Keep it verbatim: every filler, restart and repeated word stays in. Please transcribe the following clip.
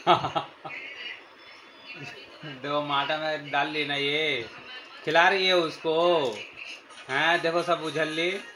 देखो माटा में डाल ली ना ये, खिला रही है उसको। हैं देखो सब उछल ली।